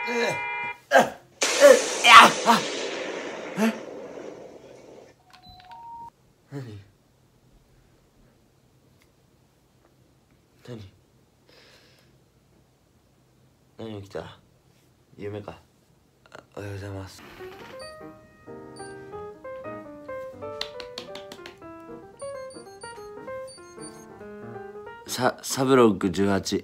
何起きた？夢か。おはようございます。サブロック18。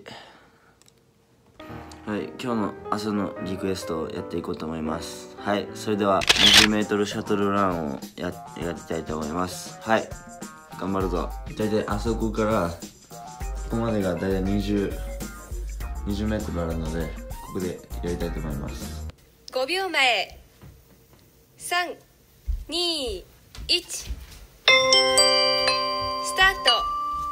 はい、今日の朝のリクエストをやっていこうと思います。はい、それでは 20m シャトルランをやりたいと思います。はい、頑張るぞ。大体あそこからここまでが大体20m あるので、ここでやりたいと思います。 5秒前、3、2、1、スタート。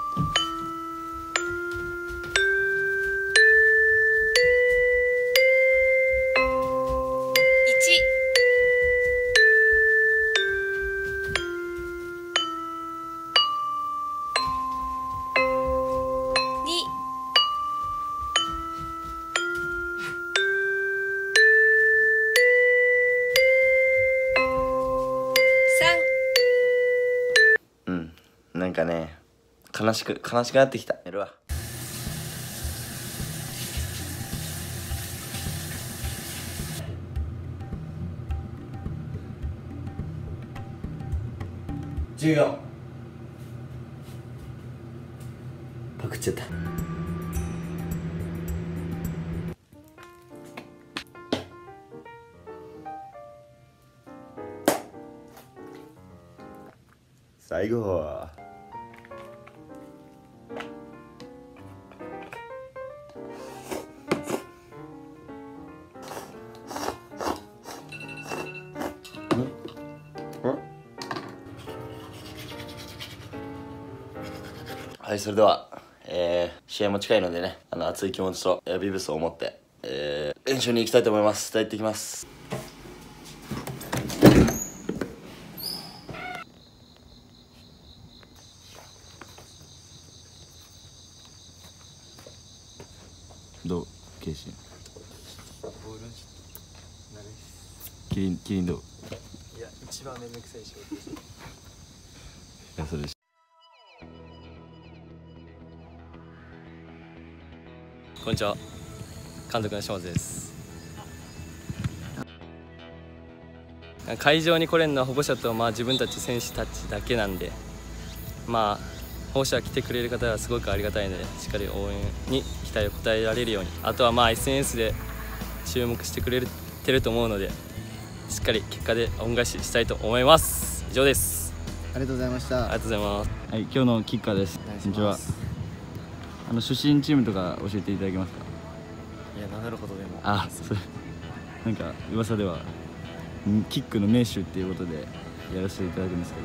なんかね、悲しくなってきた。やるわ。14。パクっちゃった。最後。はい、それでは、試合も近いのでね、熱い気持ちとビブスを持って、練習に行きたいと思います。行ってきます。どう、ケイシン。 ボール慣れです。 キリンどう？ いや、一番めんどくさい仕事です。 いや、それ。 こんにちは、監督の下津です。会場に来れるのは保護者と、自分たち選手たちだけなんで、保護者来てくれる方はすごくありがたいので、しっかり応援に期待を応えられるように、あとはSNS で注目してくれてると思うので、しっかり結果で恩返ししたいと思います。以上です。 ありがとうございました。 ありがとうございます。 はい、今日のキッカーです。こんにちは。出身チームとか教えていただけますか？ いや、名乗るほどでも。 あ、それなんか噂ではキックの名手っていうことでやらせていただくんですけど、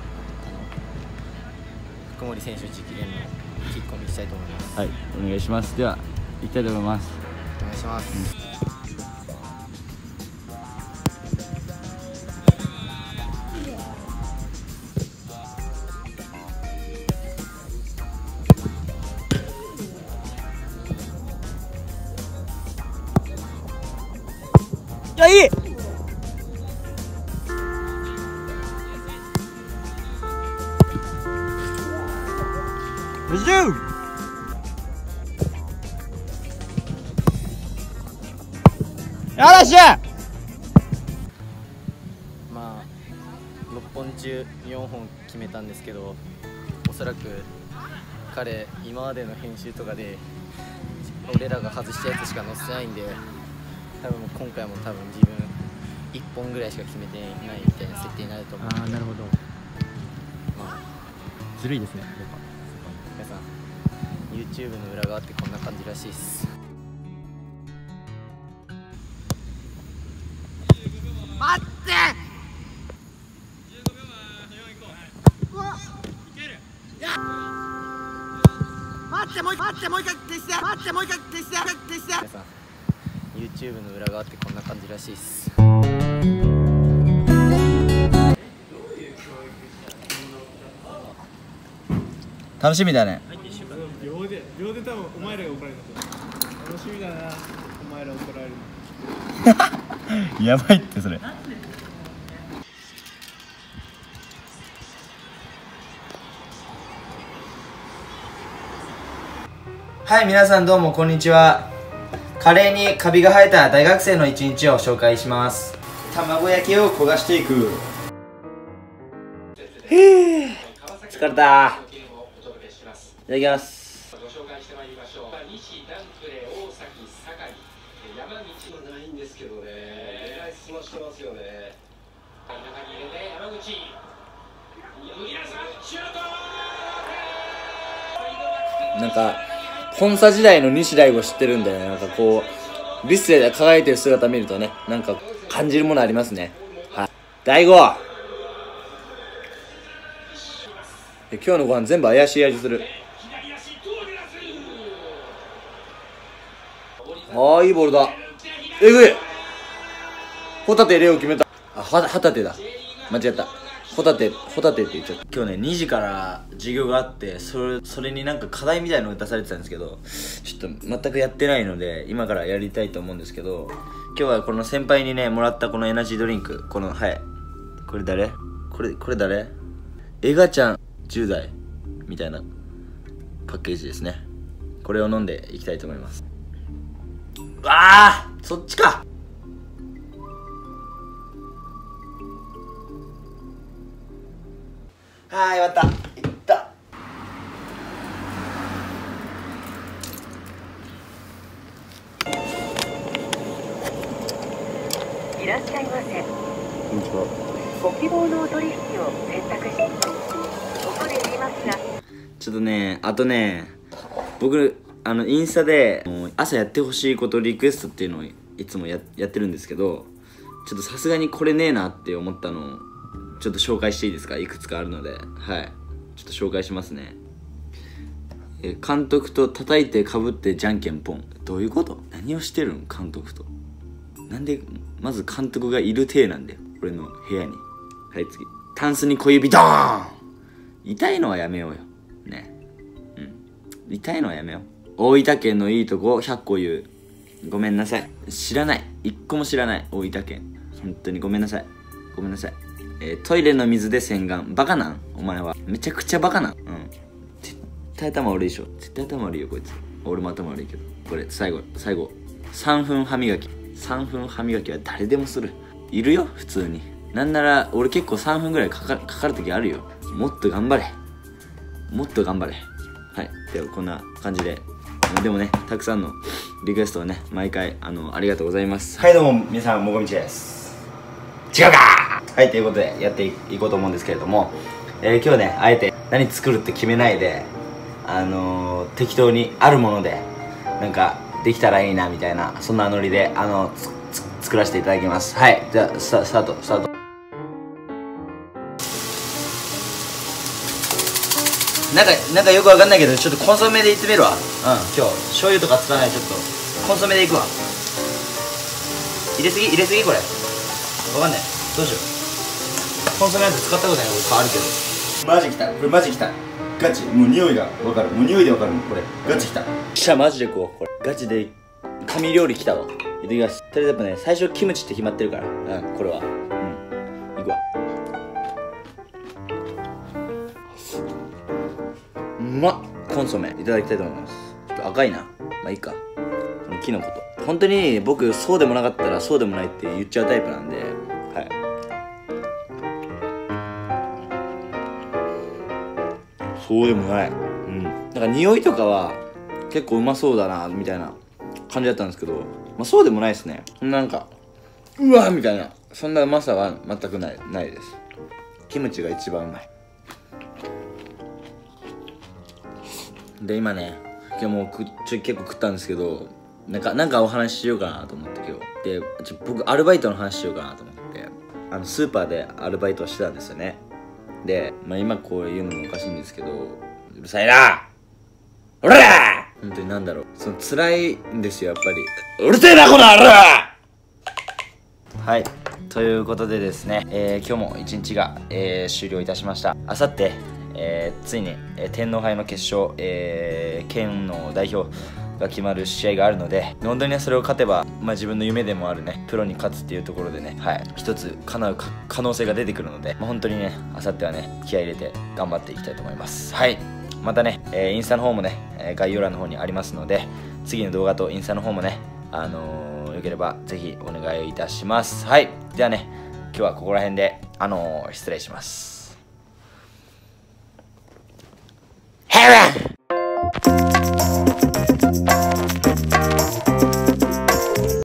福森選手直伝のキックを見せたいと思います。 はい、お願いします。では行きたいと思います。 お願いします。 いや、いい。 嵐や。 6本中4本決めたんですけど、おそらく彼今までの編集とかで俺らが外したやつしか載せてないんで、多分今回も自分1本ぐらいしか決めてないみたいな設定になると思う。 ああ、なるほど。ずるいですね。 皆さん YouTube の裏側ってこんな感じらしいっす。 待って。待って、もう一回消して。待って、もう一回消して。 皆さん YouTube の裏側ってこんな感じらしいっす。 楽しみだね。 秒で多分お前らが怒られたと思う。楽しみだな、お前ら怒られるの。 やばいってそれ。 はい、皆さんどうもこんにちは。カレーにカビが生えた大学生の一日を紹介します。卵焼きを焦がしていく。へえ、疲れた。いただきます。 ご紹介してまいりましょう。西ダンクレ大崎堺山道はないんですけどね。えらい進ましてますよね。中に入れて山口。皆さんシュート。 なんか本佐時代の西大吾知ってるんで、なんかこうリスで輝いてる姿見るとね、なんか感じるものありますね。はい、大吾。今日のご飯全部怪しい味する。ああ、いいボールだ。えぐい。ホタテレオ決めた。あ、ホタテだ。間違った。ホタテって言っちゃった。今日ね、2時から授業があって、それになんか課題みたいなのが出されてたんですけど、ちょっと全くやってないので、今からやりたいと思うんですけど、今日はこの先輩にね、もらったこのエナジードリンク、この、はい。これ誰？これ誰？エガちゃん10代みたいなパッケージですね。これを飲んでいきたいと思います。あー、そっちか。はい、終わった。いった。 いらっしゃいませ。 こんにちは。 ご希望のお取引を選択し、ここで言いますが、 ちょっとね、あとね、僕インスタで朝やってほしいことリクエストっていうのをいつもやってるんですけど、ちょっとさすがにこれねえなって思ったのをちょっと紹介していいですか？いくつかあるので、はい、ちょっと紹介しますね。監督と叩いてかぶってじゃんけんポン。どういうこと？何をしてるん監督と。なんでまず監督がいる体なんだよ、俺の部屋に。はい、次。タンスに小指ドーン。痛いのはやめようよね。痛いのはやめよう。大分県のいいとこ100個言う。ごめんなさい。知らない。1個も知らない。大分県。本当にごめんなさい。ごめんなさい。トイレの水で洗顔。バカなんお前は。めちゃくちゃバカなん。絶対頭悪いでしょ。絶対頭悪いよ、こいつ。俺も頭悪いけど。これ、最後。3分歯磨き。3分歯磨きは誰でもする。いるよ、普通に。なんなら、俺結構3分ぐらいかかる時あるよ。もっと頑張れ。もっと頑張れ。はい。では、こんな感じで。でもね、たくさんのリクエストをね、毎回、ありがとうございます。はい、どうも、皆さん、もこみちです。違うかはい、ということで、やっていこうと思うんですけれども、今日ね、あえて何作るって決めないで、適当にあるもので、なんか、できたらいいな、みたいな、そんなノリで、作らせていただきます。はい、じゃあ、スタート。なんかよくわかんないけど、ちょっとコンソメでいってみるわ。今日醤油とか使わない。ちょっとコンソメでいくわ。入れすぎこれ。わかんない。どうしよう。コンソメなんて使ったことない。俺変わるけど。マジきた。これマジきた。ガチ。もう匂いがわかる。もう匂いでわかる。これガチきた。しゃマジでこう。これガチで神料理きたわ。いただきます。とりあえずやっぱね、最初キムチって決まってるから。これは。いくわ。うまっ。コンソメいただきたいと思います。ちょっと赤いな。まあいいか。このキノコと。本当に僕そうでもなかったらそうでもないって言っちゃうタイプなんで、はい。そうでもない。なんか匂いとかは結構うまそうだなみたいな感じだったんですけど、まあそうでもないですね。なんかうわみたいな、そんなうまさは全くないです。キムチが一番うまい。で今ね、今日も結構食ったんですけど、なんかお話ししようかなと思って今日で、僕アルバイトの話しようかなと思って、スーパーでアルバイトをしてたんですよね。で、まあ、今こう言うのもおかしいんですけど、うるさいなおら本当になんだろう、その辛いんですよやっぱり。うるせえなこの野郎。はい、ということでですね、今日も一日が、終了いたしました。あさってついに、天皇杯の決勝、県の代表が決まる試合があるので、本当にねそれを勝てば、自分の夢でもあるねプロに勝つっていうところでね、一つ叶う可能性が出てくるので、本当にねあさってはね気合い入れて頑張っていきたいと思います。またね、インスタの方もね概要欄の方にありますので、次の動画とインスタの方もねよければぜひお願いいたします。ではね、今日はここら辺で失礼します。